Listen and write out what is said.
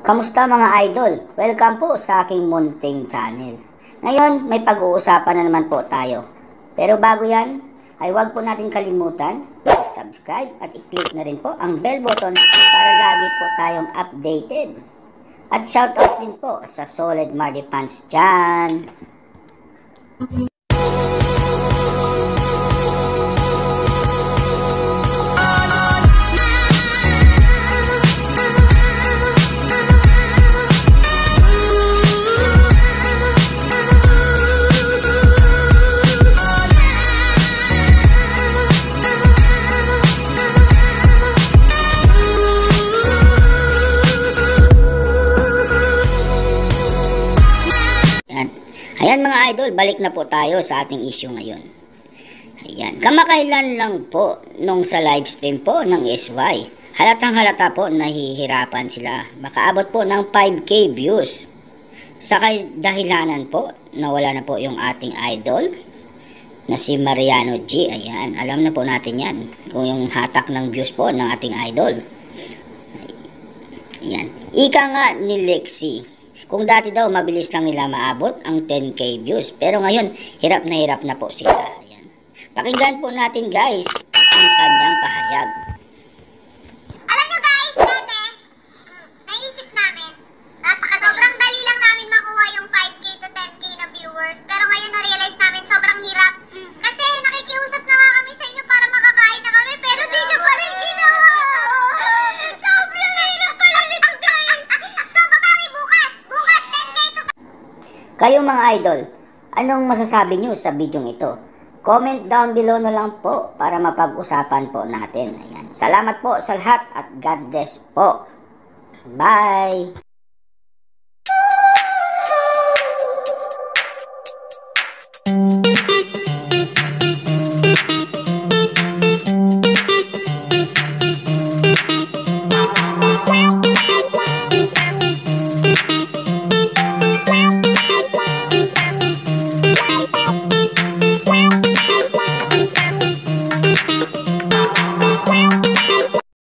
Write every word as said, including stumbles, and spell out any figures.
Kamusta mga idol? Welcome po sa aking munting channel. Ngayon, may pag-uusapan na naman po tayo. Pero bago yan, ay huwag po natin kalimutan i-subscribe at i-click na rin po ang bell button para lagi po tayong updated. At shoutout din po sa Solid Mardy fans dyan. Ayan mga idol, balik na po tayo sa ating issue ngayon. Ayan, kamakailan lang po nung sa live stream po ng S Y. Halatang halata po nahihirapan sila. Makaabot po ng five K views. Sa dahilanan po, nawala na po yung ating idol na si Mariano G. Ayan, alam na po natin yan. Kung yung hatak ng views po ng ating idol. Ayan, ika nga ni Lexi. Kung dati daw mabilis lang nila maabot ang ten K views, pero ngayon hirap na hirap na po sila. Ayan. Pakinggan po natin guys ang kanyang pahayag. Alam nyo guys, dati naisip namin napaka sobrang dali lang namin makuha yung five K to ten K na viewers, pero ngayon na-realize namin sobrang hirap kasi nakikiusap na nga kami sa inyo para makakain na kami, pero di nyo pa rin ginawa. Sobrang hirap pala nito guys. So babawi bukas bukas ten K to. Kayo mga idol, anong masasabi nyo sa video ito? Comment down below na lang po para mapag-usapan po natin. Ayan. Salamat po sa lahat at God bless po. Bye!